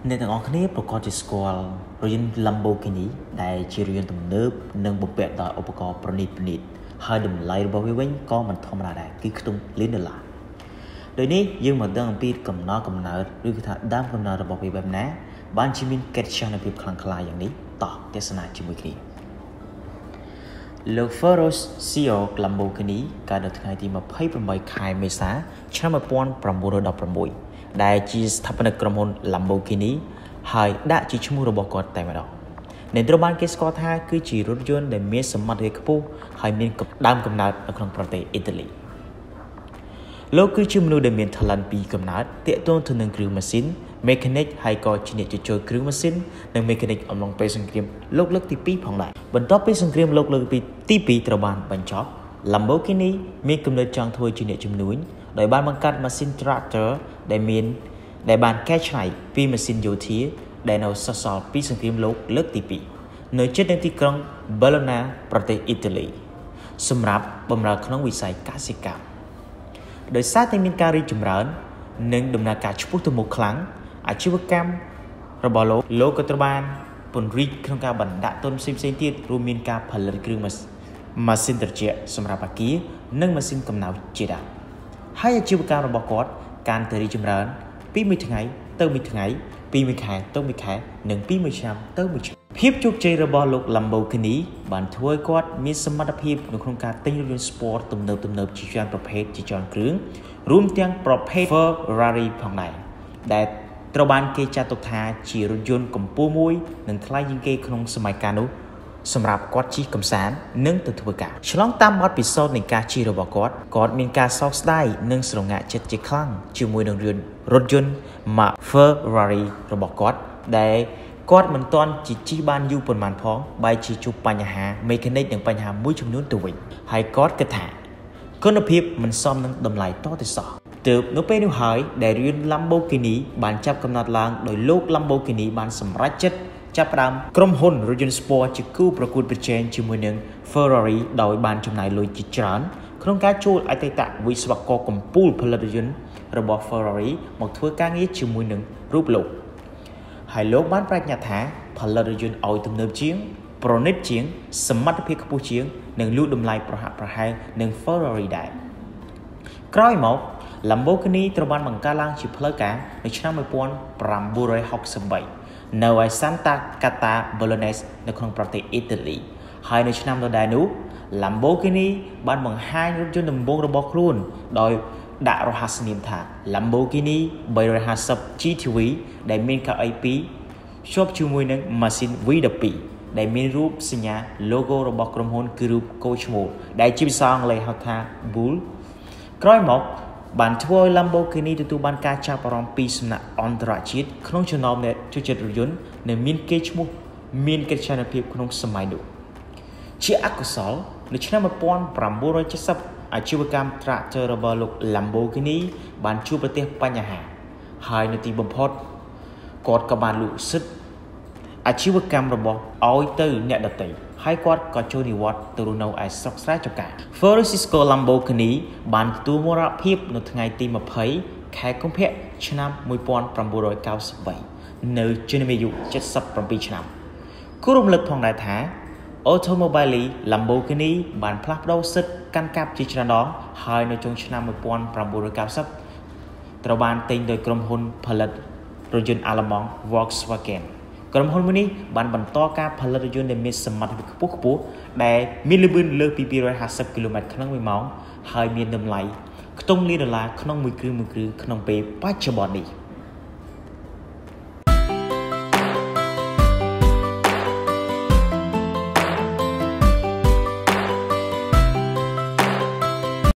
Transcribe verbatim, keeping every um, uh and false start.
Nên thằng ôngប្រកបជាស្គាល់រថយន្ត Lamborghini ដែលជារថយន្តទំនើបនិងបំពាក់ដោយឧបករណ៍ប្រណីតប្រណីតហើយតម្លៃរបស់វាវិញក៏មិនធម្មតាដែរគឺខ្ទង់លានដុល្លារដោយនេះយើងមកដឹងអំពីកំណើកំណើតឬគឺថាដើមកំណើតរបស់វាបែបណាបានជាមានកិច្ចចលនាភាពខ្លាំងក្លាយ៉ាងនេះតោះទេសនាជាមួយគ្នាលោក Ferruccio Lamborghini កើតនៅថ្ងៃទី28ខែមេសាឆ្នាំ1916ដែលជាស្ថាបនិកក្រុមហ៊ុន Lamboghini ហើយដាក់ជាឈ្មោះរបស់គាត់តែម្ដងnênត្រូវបានគេស្គាល់ថាគឺជារថយន្តដែលមានសមត្ថភាពខ្ពស់ហើយមានដើមកំណើតនៅក្នុងប្រទេសអ៊ីតាលីលោកគឺជាមនុស្សដែលមាន talent ពីកំណើតទាក់ទងទៅនឹងគ្រឿងម៉ាស៊ីន mechanic ហើយក៏ជាអ្នកជួសជុលគ្រឿងម៉ាស៊ីននិង mechanic អំឡុងពេលសង្គ្រាមលោកលើកទីពីរផងដែរបន្ទាប់ពីសង្គ្រាមលោកលើកទីពីរត្រូវបានបញ្ចប់ Lamboghini មានគំនិតចង់ធ្វើជាអ្នកជំនួញដោយបានបង្កើតម៉ាស៊ីន tractor ដែលមានដែលបានកែច្នៃពីម៉ាស៊ីនយោធាដែលនៅសសល់ពីសង្គ្រាមលោកលើកទីពីរនៅជិតនឹងទីក្រុង Bologna ប្រទេសអ៊ីតាលីសម្រាប់បម្រើក្នុងវិស័យកសិកម្មដោយសារតែមានការរីកចម្រើននិងដំណើរការឆ្ពោះទៅមុខខ្លាំងអាជីវកម្មរបស់លោកលោកក៏ត្រូវបានពង្រីកក្នុងការបណ្ដាក់ទុនផ្សេងៗទៀតរួមមានការផលិតគ្រឿងម៉ាស៊ីនត្រជាក់សម្រាប់អាគារនិងម៉ាស៊ីនកំណៅជាដើមហើយអាជីវកម្មរបស់គាត់កាន់តែរីកចម្រើនពីមួយថ្ងៃទៅមួយថ្ងៃពីមួយខែទៅមួយខែនិងពីមួយឆ្នាំទៅមួយឆ្នាំភាពជោគជ័យរបស់លោក Lamboghini បានធ្វើឲ្យគាត់មានសមត្ថភាពនៅក្នុងការទិញរថយន្ត Sport ទំនើបទំនើបជាច្រើនប្រភេទជាច្រើនគ្រឿងរួមទាំងប្រភេទ Ferrari ផងដែរដែលត្រូវបានគេចាត់ទុកថាជារថយន្តកម្ពស់មួយនិងថ្លៃជាងគេក្នុងសម័យកាលនោះសម្រាប់គាត់ជិះកម្សាន្តនិងទៅធ្វើការឆ្លងតាមបទពិសោធន៍នៃការជិះរបស់គាត់គាត់មានការសោកស្ដាយនិងស្រងាក់ចិត្តជាខ្លាំងជាមួយនឹងរថយន្ត Ferrari របស់គាត់ដែលគាត់មិនទាន់ជិះជិះបានយូរប៉ុន្មានផងបែរជាជួបបញ្ហា mechanic និងបញ្ហាមួយចំនួនទៅវិញហើយគាត់គិតថាគុណភាពមិនសមនឹងតម្លៃតទៅសោះទើបនៅពេលនោះហើយដែលរថយន្ត Lamboghini បានចាប់កំណត់ឡើងដោយលោក Lamboghini បានសម្រេចចិត្តចាប់ផ្ដើមក្រុមហ៊ុនរថយន្ត Sport ជាគូប្រកួតប្រជែងជាមួយនឹង Ferrari ដោយបានចំណាយលុយជាច្រើនក្នុងការជួលអតីតវិស្វករកំពូលផលិតរថយន្តរបស់ Ferrari មកធ្វើការងារជាមួយនឹងរូបលោកហើយលោកបានប្រាជ្ញាថាផលិតរថយន្តឲ្យទំនើបជាងប្រណិតជាងសមត្ថភាពខ្ពស់ជាងនិងលក់តម្លៃប្រហាក់ប្រហែលនឹង Ferrari ដែរក្រោយមក Lamboghini ត្រូវបានបង្កើតឡើងជាផ្លូវការនៅឆ្នាំ1963នៅឯ Santa Cata Bolognese នៅក្នុងប្រទេសអ៊ីតាលីហើយនៅឆ្នាំដដែលនោះ Lamboghini បានបង្ហាញរថយន្តដំបូងរបស់ខ្លួនដោយដាក់រហស្សនាមថា Lamboghini បីរយហាសិប ជី ធី វី ដែលមានកៅអីពីរភ្ជាប់ជាមួយនឹងម៉ាស៊ីន វី ដប់ពីរ ដែលមានរូបសញ្ញា logo របស់ក្រុមហ៊ុនគឺរូបគោឈ្មោលដែលជាភាសាអង់គ្លេសហៅថា Bull ក្រោយមកបានធ្វើឲ្យ Lamboghini ទទួលបានការចាប់អារម្មណ៍ពីសំណាក់អន្តរជាតិក្នុងចំណោមអ្នកចូលចិត្តរថយន្តនិងមានកេរ្តិ៍ឈ្មោះមានកិត្តិយសភាពក្នុងសម័យនោះជាអកុសលនៅឆ្នាំ1970អាជីវកម្ម tractor របស់លោក Lamboghini បានជួបប្រទះបញ្ហាហើយនៅទីបំផុតគាត់ក៏បានលក់សិទ្ធិអាជីវកម្មរបស់ឲ្យទៅអ្នកដទៃហើយគាត់ក៏ចូលនិវត្តន៍ទៅរស់នៅឯស្រុកស្រែចម្ការ Ferruccio Lamborghini បានទទួលមរណភាពនៅថ្ងៃទី20ខែកុម្ភៈឆ្នាំ1993នៅជាអាយុ77ឆ្នាំគួររំលឹកផងដែរថា Automobile Lamborghini បានផ្លាស់ប្ដូរសិទ្ធិកាន់កាប់ជាច្រើនដងហើយនៅចុងឆ្នាំ1990ត្រូវបានទិញដោយក្រុមហ៊ុនផលិតរថយន្តអាល្លឺម៉ង់ Volkswagen ក្រុមហ៊ុនមួយនេះបានបន្តការផលិតរថយន្តដែលមានសមត្ថភាពខ្ពស់ខ្ពស់ដែលមានល្បឿនលើសពីពីររយហាសិបគីឡូម៉ែត្រក្នុងមួយម៉ោងហើយមានតម្លៃខ្ទង់លានដុល្លារក្នុងមួយគ្រឿងមួយគ្រឿងក្នុងពេលបច្ចុប្បន្ននេះ